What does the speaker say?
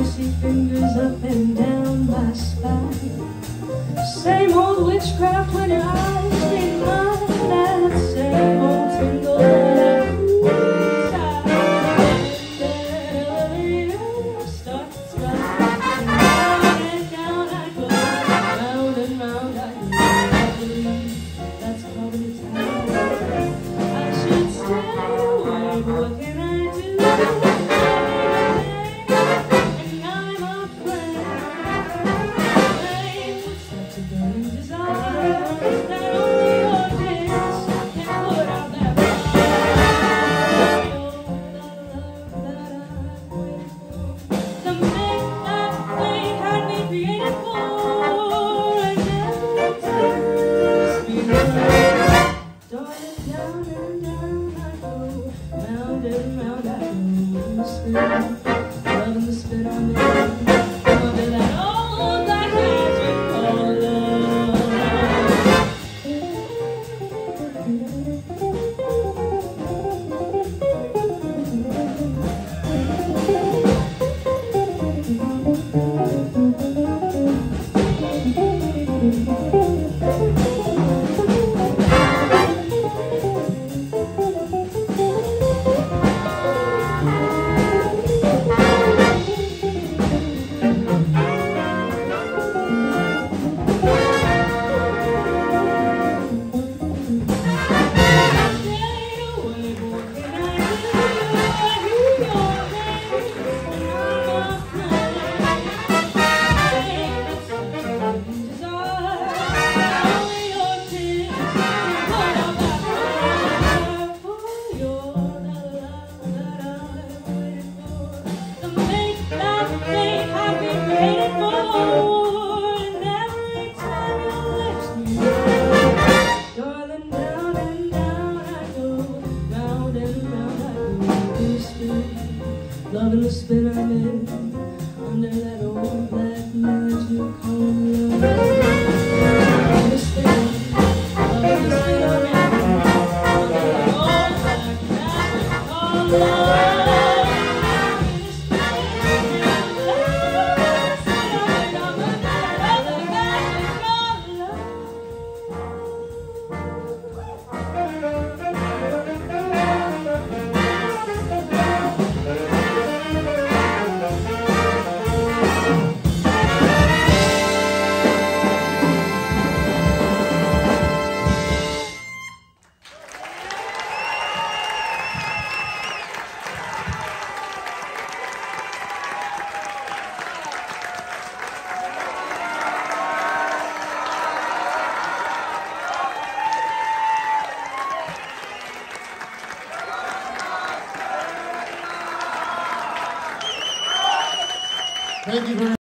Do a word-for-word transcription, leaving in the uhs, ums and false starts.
icy fingers up and down my spine. Same old witchcraft when your eyes meet mine. That same old tingle that inside. The elevator starts rising. Round and down I go, round and round I go. I believe that's probably time. I should stay away, but what can I do? Loving the spit on me, under that old black magic called love. Loving the spin I'm in, under that old black magic called love. Loving the spin, loving the spin I'm in, under that old black magic called love. Thank you very much.